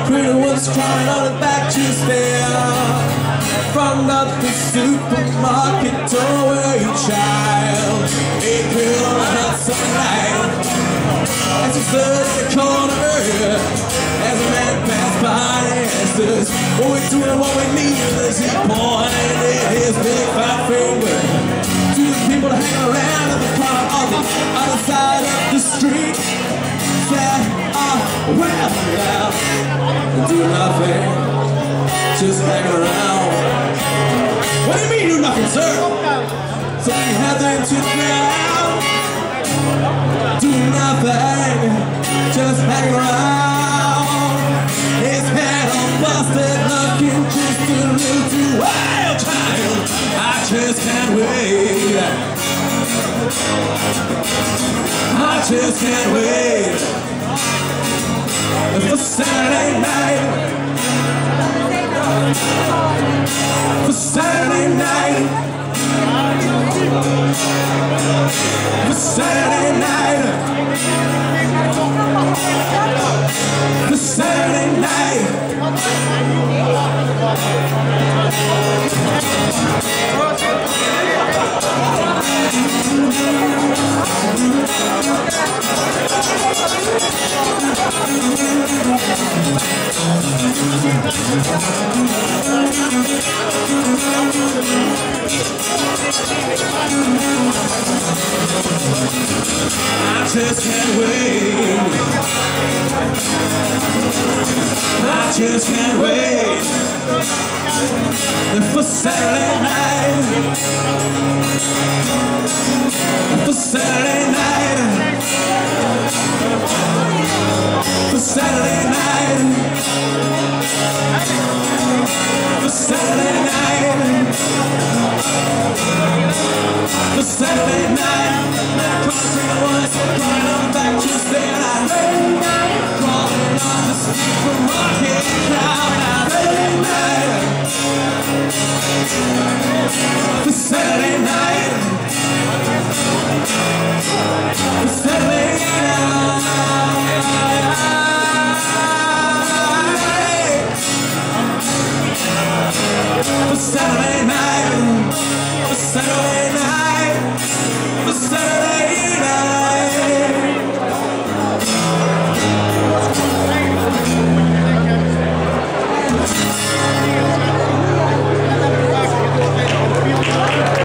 Concrete was crying on his back to stare. Front of the supermarket doorway, child. He could on a hot summer night. As he stood in the corner, as a man passed by, he asked us, what we doing, what we need, as he pointed his big fat finger to the people hanging around at the corner on the other side of the street. Said, well, now, do nothing, just hang around. What do you mean do nothing, sir? So you have them to ground. Do nothing, just hang around. His head all busted, looking just a little too wild, child. I just can't wait. I just can't wait for Saturday night. For Saturday night. For Saturday night. For Saturday night. I just can't wait. I just can't wait for Saturday night. For Saturday night. For Saturday night. For Saturday night. For Saturday night. Concrete was crying on the back just there. Crawling on the supermarket crowd. Saturday night. For Saturday night.